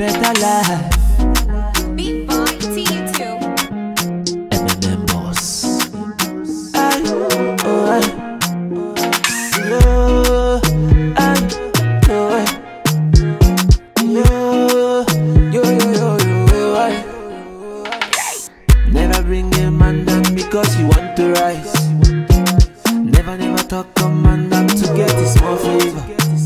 better life. Big boy TU2. MMM boss. Ay, oh ay. Yo, ay, oh ay. Yo, yo, yo, yo, yo, ay. Never bring a man down because you want to rise. Never, never talk a man down to get his small favor.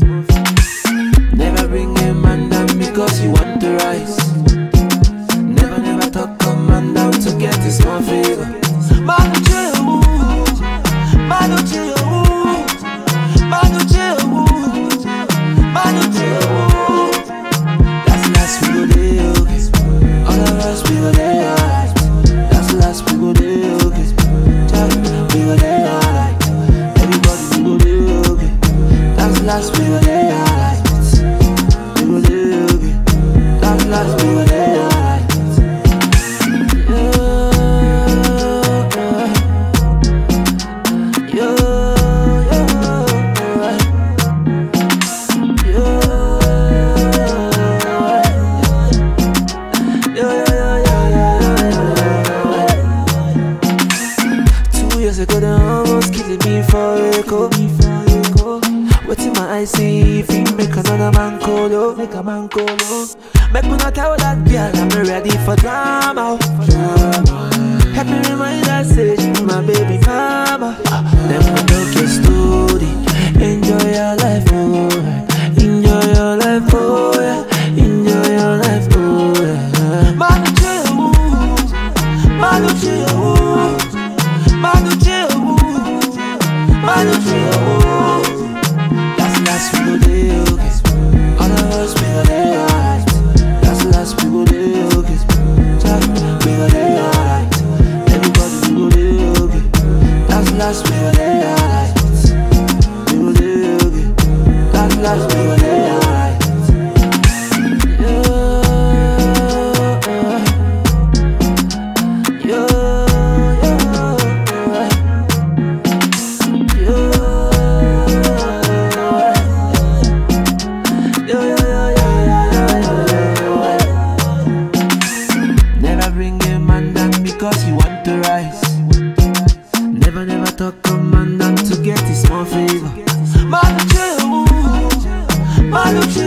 Never bring a man down because you want to rise. Never, never talk a man down to get his small favor. Manu chill, Manu chill, Manu chill, Manu chill. That's the last we go there, okay. All of us we go there, alright. That's the last we go there, okay. We go there, alright. Everybody we go there, okay. That's the last we go there, alright. We go there, okay. That's the last we go there, alright. Ago, they almost killing me for echo. What's in my eyes see if you make another man colo, make a man colo. Make me not tell that girl I'm ready for drama. Help me remind her, say she be my baby mama. Then we talk your story. Enjoy your life, oh yeah. Enjoy your life, oh yeah. Enjoy your life, oh yeah. Manu chill, Manu chill, Manu chill, Manu chill. That's the last we go there, okay. All of us we go there, alright. That's the last we go there, okay. We go there, alright. Everybody we go there, okay. That's the last we go there, alright. We go there, okay. That's the last we go there, alright. Because you want to rise. Never, never talk a man down to get his small favor. Manu chill, Manu chill.